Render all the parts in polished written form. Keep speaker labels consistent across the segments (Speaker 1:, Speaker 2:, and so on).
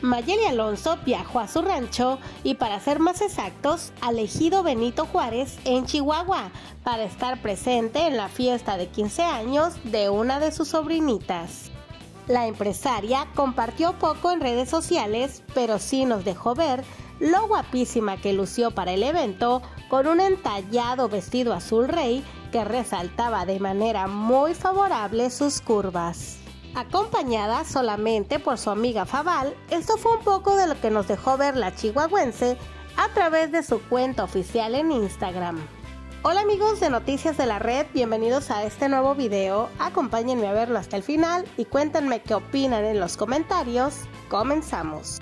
Speaker 1: Mayeli Alonso viajó a su rancho y, para ser más exactos, al ejido Benito Juárez en Chihuahua para estar presente en la fiesta de 15 años de una de sus sobrinitas. La empresaria compartió poco en redes sociales, pero sí nos dejó ver lo guapísima que lució para el evento, con un entallado vestido azul rey que resaltaba de manera muy favorable sus curvas. Acompañada solamente por su amiga Fabal, esto fue un poco de lo que nos dejó ver la chihuahuense a través de su cuenta oficial en Instagram. Hola amigos de Noticias de la Red, bienvenidos a este nuevo video. Acompáñenme a verlo hasta el final y cuéntenme qué opinan en los comentarios. Comenzamos.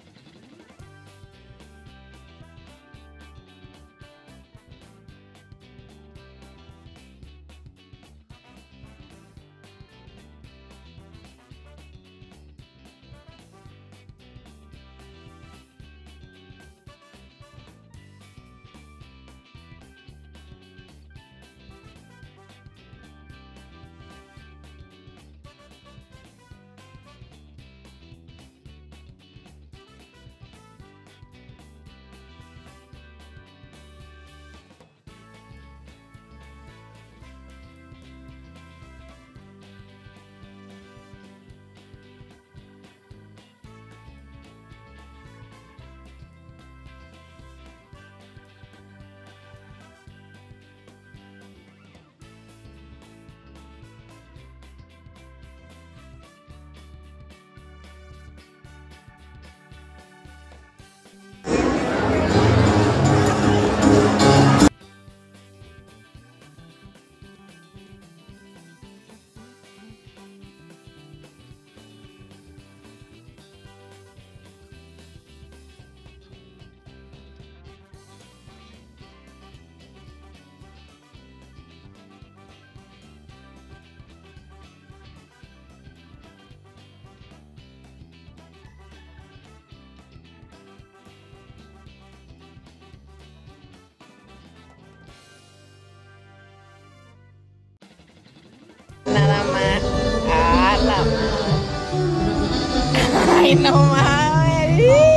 Speaker 2: Nada más. Ah, la madre. Ay, no mames.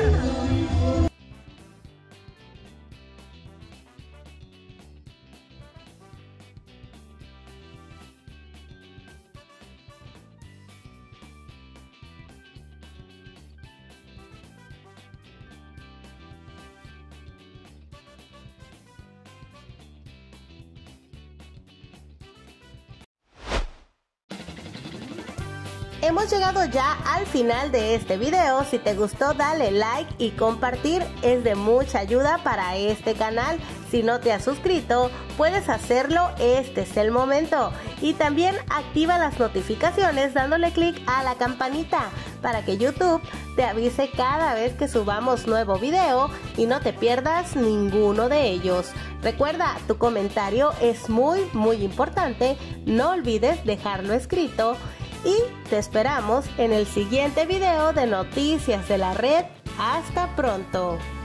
Speaker 1: Hemos llegado ya al final de este video. Si te gustó, dale like y compartir, es de mucha ayuda para este canal. Si no te has suscrito, puedes hacerlo, este es el momento. Y también activa las notificaciones dándole clic a la campanita para que YouTube te avise cada vez que subamos nuevo video y no te pierdas ninguno de ellos. Recuerda, tu comentario es muy importante, no olvides dejarlo escrito. Y te esperamos en el siguiente video de Noticias de la Red. Hasta pronto.